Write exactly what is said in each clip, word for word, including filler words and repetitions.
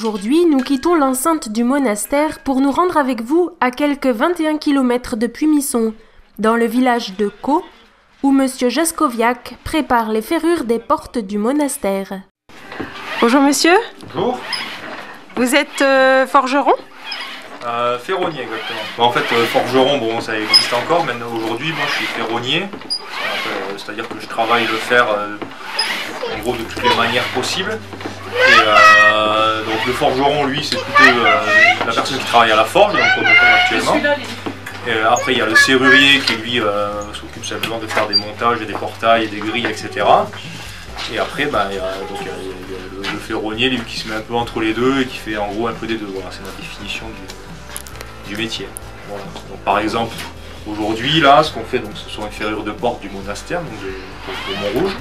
Aujourd'hui, nous quittons l'enceinte du monastère pour nous rendre avec vous à quelques vingt et un kilomètres de Pumisson, dans le village de Caux, où Monsieur Jaskowiak prépare les ferrures des portes du monastère. Bonjour monsieur. Bonjour. Vous êtes euh, forgeron? euh, Ferronnier exactement. Bon, en fait, euh, forgeron, bon, ça existe encore. Maintenant, aujourd'hui, moi, je suis ferronnier. Euh, C'est-à-dire que je travaille le fer, euh, en gros, de toutes les manières possibles. Et euh, donc le forgeron, lui, c'est plutôt euh, la personne qui travaille à la forge, donc, comme, comme actuellement. Et après, il y a le serrurier qui, lui, euh, s'occupe simplement de faire des montages et des portails, et des grilles, et cetera. Et après, bah, il y a, donc, il y a, il y a le, le ferronnier, lui, qui se met un peu entre les deux et qui fait en gros un peu des deux. Voilà, c'est la définition du, du métier. Voilà. Donc, par exemple, aujourd'hui, là, ce qu'on fait, donc, ce sont les ferrures de porte du monastère, donc de, de, de Montrouge.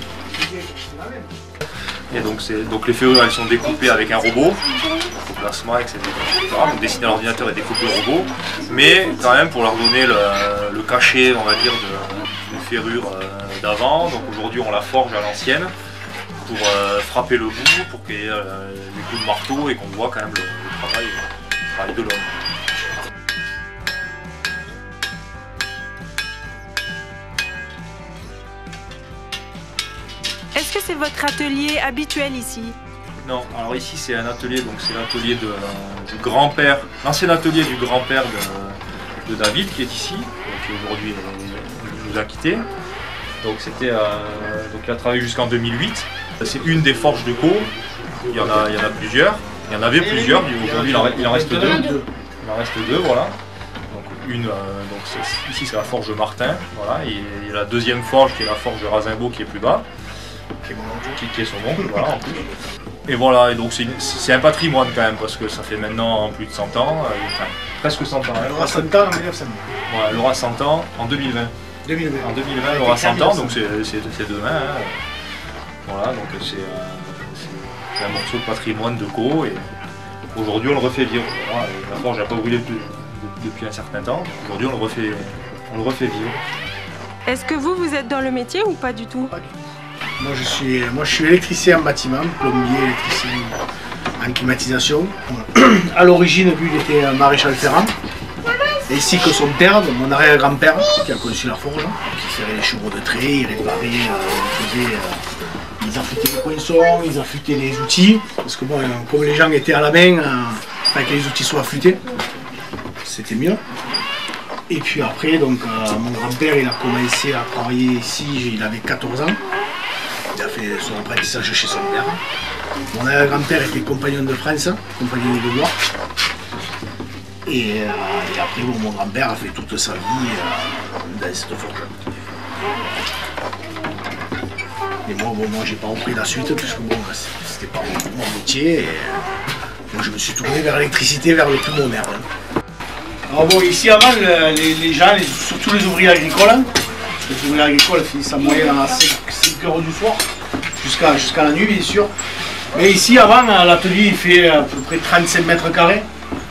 Et donc, donc les ferrures, elles sont découpées avec un robot, au plasma, et cetera. Donc dessinées à l'ordinateur et découpées au robot, mais quand même pour leur donner le, le cachet, on va dire, de, de ferrure d'avant. Donc aujourd'hui, on la forge à l'ancienne pour euh, frapper le bout, pour qu'il y ait euh, des coups de marteau et qu'on voit quand même le, le travail, le travail de l'homme. Est-ce que c'est votre atelier habituel ici? Non, alors ici c'est un atelier, donc c'est l'atelier du grand-père, l'ancien atelier du grand-père de, de David qui est ici, qui aujourd'hui nous a quittés. Donc c'était, euh, donc il a travaillé jusqu'en deux mille huit. C'est une des forges de Caux. Il y en a, il y en a plusieurs. Il y en avait plusieurs. Aujourd'hui il, il en reste deux. Il en reste deux, voilà. Donc une, euh, donc ici c'est la forge de Martin, voilà. Et il y a la deuxième forge qui est la forge de Razimbault qui est plus bas. Qui est, qui, qui est son oncle, voilà, en plus. Et voilà, et donc c'est un patrimoine quand même, parce que ça fait maintenant plus de cent ans, euh, enfin presque cent ans. Hein. Elle aura cent ans en mille neuf cent. Ouais, elle aura cent ans en deux mille vingt. deux mille vingt. En deux mille vingt, elle aura cent ans, donc c'est demain. Hein. Voilà, donc c'est euh, un morceau de patrimoine de Caux, et aujourd'hui on le refait vivre. Voilà, la forge n'a pas brûlé de, de, depuis un certain temps, aujourd'hui on le refait, on le refait vivre. Est-ce que vous, vous êtes dans le métier ou pas du tout? Pas du tout. Moi je suis, moi je suis électricien en bâtiment, plombier, électricien en climatisation. À l'origine, lui, il était maréchal ferrant. Et ici que son père, mon arrière-grand-père, qui a conçu la forge, qui serrait les chevaux de trait, il réparait, euh, il faisait, euh, ils affûtaient les poinçons, ils affûtaient les outils. Parce que bon, comme les gens étaient à la main, euh, enfin, que les outils soient affûtés, c'était mieux. Et puis après, donc, euh, mon grand-père, il a commencé à travailler ici, il avait quatorze ans. Il a fait son apprentissage chez son père. Mon arrière-grand-père était compagnon de France, compagnon de Loire. Et, euh, et après, bon, mon grand-père a fait toute sa vie euh, dans cette forge. Et moi, bon, moi j'ai pas repris la suite, puisque bon, c'était pas mon, mon métier. Et, moi, je me suis tourné vers l'électricité, vers le plus moderne. Alors bon, ici avant, le, les, les gens, les, surtout les ouvriers agricoles, les ouvriers agricoles finissent en moyenne à cinq heures du soir, jusqu'à jusqu'à la nuit bien sûr. Mais ici avant, l'atelier il fait à peu près trente-cinq mètres carrés,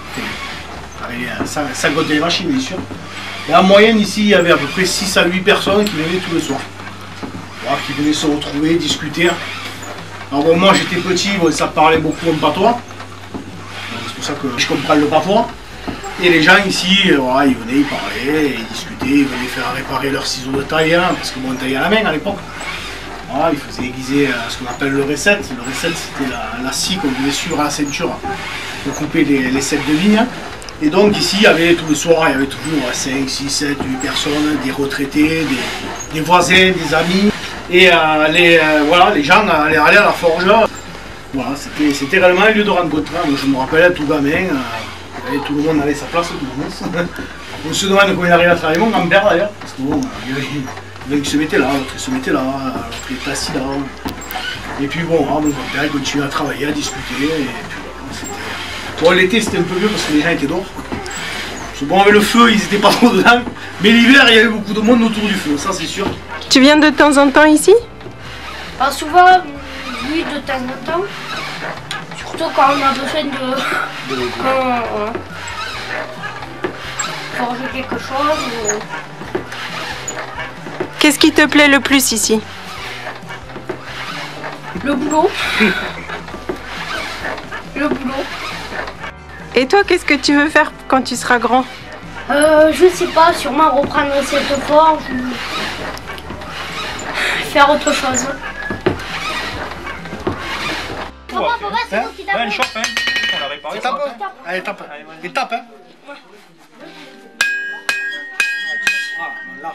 sans compter les machines bien sûr. Et en moyenne ici, il y avait à peu près six à huit personnes qui venaient tous les soirs. Voilà, qui venaient se retrouver, discuter. Alors bon, moi j'étais petit, bon, ça parlait beaucoup en patois. C'est pour ça que je comprends le patois. Et les gens ici, voilà, ils venaient, ils parlaient, ils discutaient, ils venaient faire réparer leurs ciseaux de taille, hein, parce que bon, on taillait à la main à l'époque. Voilà, ils faisaient aiguiser euh, ce qu'on appelle le recette. Le recette, c'était la, la scie qu'on devait suivre à la ceinture pour couper les, les sets de vigne. Et donc ici, il y avait tous les soirs, il y avait toujours cinq, six, sept, huit personnes, des retraités, des, des voisins, des amis. Et euh, les, euh, voilà, les gens allaient aller à la forge. Voilà, c'était réellement un lieu de rencontre. Moi, je me rappelle, tout gamin. Euh, Et tout le monde avait sa place, tout le monde. On se demande comment il arrive à travailler, mon grand-père d'ailleurs, parce que bon, il se mettait là, l'autre il se mettait là, l'autre il était assis là. Et puis bon, mon grand-père il continuait à travailler, à discuter, et puis voilà, bon, l'été c'était un peu mieux parce que les gens étaient dehors. Parce que bon, avec le feu, ils n'étaient pas trop dedans, mais l'hiver, il y avait beaucoup de monde autour du feu, ça c'est sûr. Tu viens de temps en temps ici? Pas souvent, oui, de temps en temps. Surtout quand on a besoin de, de euh, forger quelque chose. Ou... Qu'est-ce qui te plaît le plus ici? Le boulot. Le boulot. Et toi, qu'est-ce que tu veux faire quand tu seras grand? Euh, je sais pas, sûrement reprendre cette forge ou faire autre chose. Papa, papa, c'est Hein toi qui Ouais, t'as elle chauffe, hein. On l'a réparé. Et tape, ce matin. hein. Allez, tape. Allez, vas-y. Et tape, hein. Ah, là.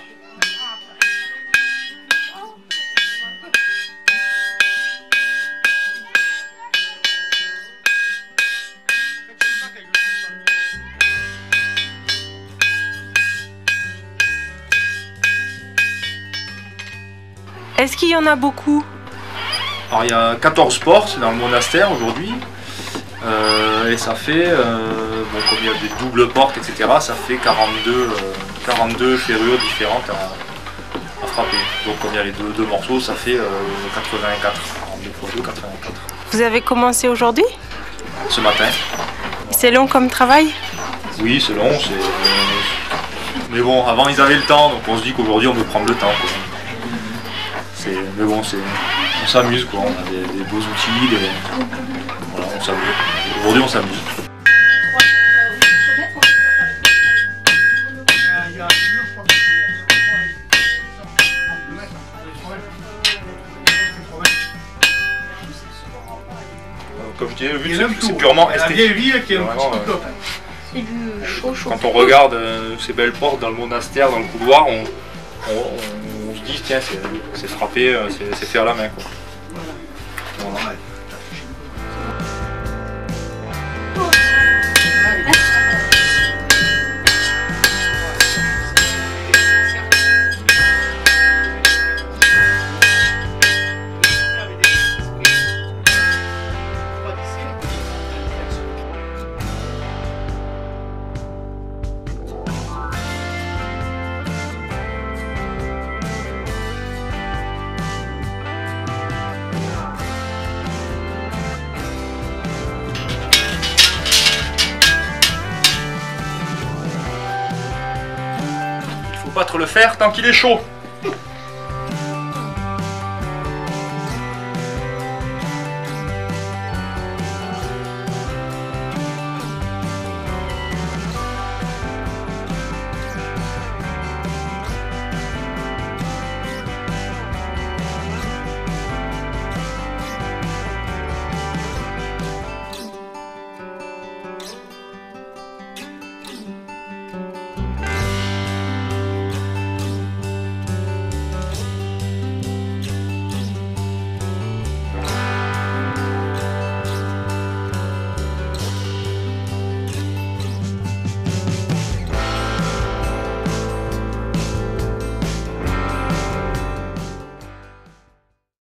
Est-ce qu'il y en a beaucoup? Alors il y a quatorze portes dans le monastère aujourd'hui. Euh, et ça fait, euh, bon, comme il y a des doubles portes, et cetera, ça fait quarante-deux, euh, quarante-deux ferrures différentes à, à frapper. Donc comme il y a les deux, deux morceaux, ça fait euh, quatre-vingt-quatre. quarante-deux fois deux, quatre-vingt-quatre. Vous avez commencé aujourd'hui? Ce matin. C'est long comme travail? Oui, c'est long, c'est... Mais bon, avant ils avaient le temps, donc on se dit qu'aujourd'hui on veut prendre le temps, quoi. C'est... Mais bon, c'est... on s'amuse, quoi. On a des, des beaux outils, des... Voilà, on s'amuse. Aujourd'hui on s'amuse. Comme je disais, le but c'est, c'est purement La esthétique. vieille ville qui est un Vraiment, petit euh, peu top. C'est du chaud, chaud. Quand on regarde euh, ces belles portes dans le monastère, dans le couloir, on, on, on- on se dit tiens, c'est, c'est frappé, euh, c'est, c'est fait à la main, quoi. Voilà. Il faut battre le fer tant qu'il est chaud.